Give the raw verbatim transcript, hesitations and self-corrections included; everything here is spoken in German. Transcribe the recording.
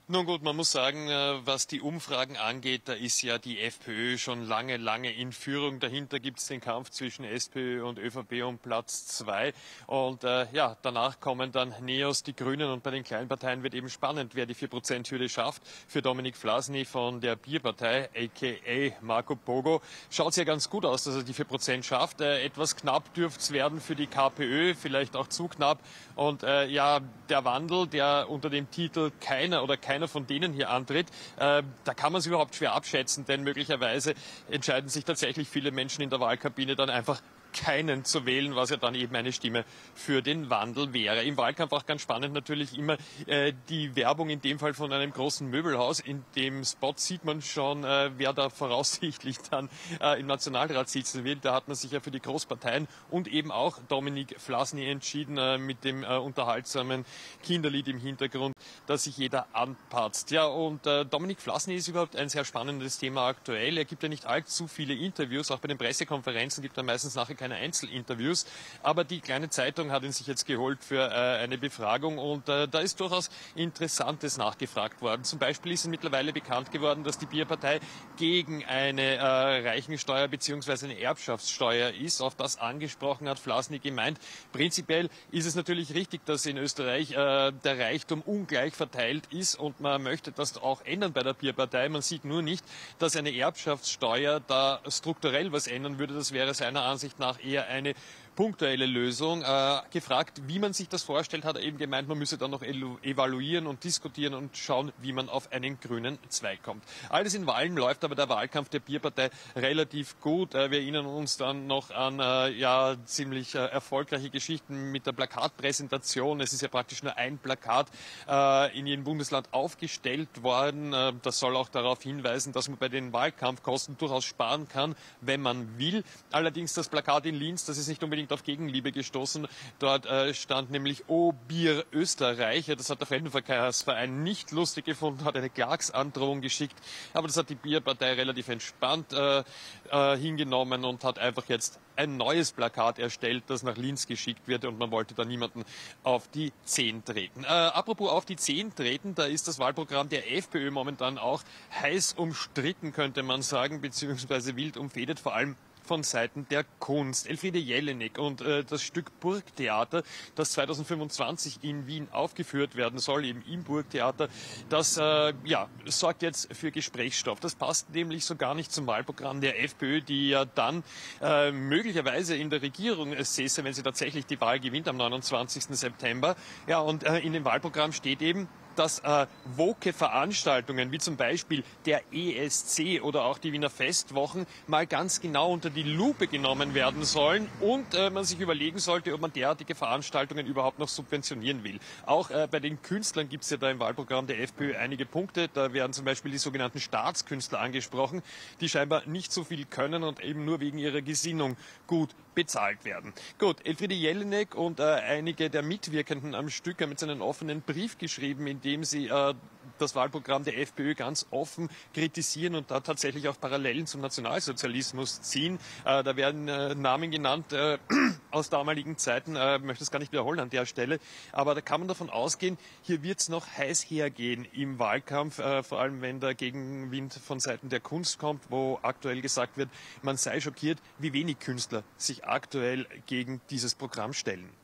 Nun gut, man muss sagen, äh, was die Umfragen angeht, da ist ja die FPÖ schon lange, lange in Führung. Dahinter gibt es den Kampf zwischen SPÖ und ÖVP um Platz zwei. Und äh, ja, danach kommen dann NEOS, die Grünen, und bei den kleinen Parteien wird eben spannend, wer die vier Prozent Hürde schafft. Für Dominik Vlasny von der Bierpartei, aka Marco Pogo, schaut es ja ganz gut aus, dass er die vier Prozent schafft. Äh, etwas knapp dürfte es werden für die KPÖ, vielleicht auch zu knapp. Und äh, ja, der Wandel, der unter dem Titel keiner oder keiner von denen hier antritt, äh, da kann man es überhaupt schwer abschätzen, denn möglicherweise entscheiden sich tatsächlich viele Menschen in der Wahlkabine dann einfach keinen zu wählen, was ja dann eben eine Stimme für den Wandel wäre. Im Wahlkampf auch ganz spannend natürlich immer äh, die Werbung in dem Fall von einem großen Möbelhaus. In dem Spot sieht man schon, äh, wer da voraussichtlich dann äh, im Nationalrat sitzen wird. Da hat man sich ja für die Großparteien und eben auch Dominik Vlasny entschieden äh, mit dem äh, unterhaltsamen Kinderlied im Hintergrund, dass sich jeder anpatzt. Ja, und äh, Dominik Vlasny ist überhaupt ein sehr spannendes Thema aktuell. Er gibt ja nicht allzu viele Interviews, auch bei den Pressekonferenzen gibt er meistens nachher keine Einzelinterviews, aber die kleine Zeitung hat ihn sich jetzt geholt für äh, eine Befragung und äh, da ist durchaus Interessantes nachgefragt worden. Zum Beispiel ist mittlerweile bekannt geworden, dass die Bierpartei gegen eine äh, Reichensteuer bzw. eine Erbschaftssteuer ist. Auf das angesprochen hat Vlasny gemeint. Prinzipiell ist es natürlich richtig, dass in Österreich äh, der Reichtum ungleich verteilt ist und man möchte das auch ändern bei der Bierpartei. Man sieht nur nicht, dass eine Erbschaftssteuer da strukturell was ändern würde. Das wäre seiner Ansicht nach eher eine punktuelle Lösung. Äh, gefragt, wie man sich das vorstellt, hat er eben gemeint, man müsse dann noch evaluieren und diskutieren und schauen, wie man auf einen grünen Zweig kommt. Alles in allem läuft aber der Wahlkampf der Bierpartei relativ gut. Äh, wir erinnern uns dann noch an äh, ja ziemlich äh, erfolgreiche Geschichten mit der Plakatpräsentation. Es ist ja praktisch nur ein Plakat äh, in jedem Bundesland aufgestellt worden. Äh, das soll auch darauf hinweisen, dass man bei den Wahlkampfkosten durchaus sparen kann, wenn man will. Allerdings das Plakat in Linz, das ist nicht unbedingt auf Gegenliebe gestoßen. Dort äh, stand nämlich O Bier Österreich. Das hat der Fremdenverkehrsverein nicht lustig gefunden, hat eine Klagsandrohung geschickt. Aber das hat die Bierpartei relativ entspannt äh, äh, hingenommen und hat einfach jetzt ein neues Plakat erstellt, das nach Linz geschickt wird und man wollte da niemanden auf die Zehen treten. Äh, apropos auf die Zehen treten, da ist das Wahlprogramm der FPÖ momentan auch heiß umstritten, könnte man sagen, beziehungsweise wild umfädet, vor allem von Seiten der Kunst. Elfriede Jelinek und äh, das Stück Burgtheater, das zweitausendfünfundzwanzig in Wien aufgeführt werden soll, eben im Burgtheater, das äh, ja, sorgt jetzt für Gesprächsstoff. Das passt nämlich so gar nicht zum Wahlprogramm der FPÖ, die ja dann äh, möglicherweise in der Regierung säße, wenn sie tatsächlich die Wahl gewinnt am neunundzwanzigsten September. Ja, und äh, in dem Wahlprogramm steht eben, dass äh, woke Veranstaltungen wie zum Beispiel der E S C oder auch die Wiener Festwochen mal ganz genau unter die Lupe genommen werden sollen und äh, man sich überlegen sollte, ob man derartige Veranstaltungen überhaupt noch subventionieren will. Auch äh, bei den Künstlern gibt es ja da im Wahlprogramm der FPÖ einige Punkte. Da werden zum Beispiel die sogenannten Staatskünstler angesprochen, die scheinbar nicht so viel können und eben nur wegen ihrer Gesinnung gut bezahlt werden. Gut, Elfriede Jelinek und äh, einige der Mitwirkenden am Stück haben jetzt einen offenen Brief geschrieben, in dem sie äh, das Wahlprogramm der FPÖ ganz offen kritisieren und da tatsächlich auch Parallelen zum Nationalsozialismus ziehen. Äh, da werden äh, Namen genannt äh, aus damaligen Zeiten, äh, möchte es gar nicht wiederholen an der Stelle, aber da kann man davon ausgehen, hier wird es noch heiß hergehen im Wahlkampf, äh, vor allem wenn der Gegenwind von Seiten der Kunst kommt, wo aktuell gesagt wird, man sei schockiert, wie wenig Künstler sich aktuell gegen dieses Programm stellen.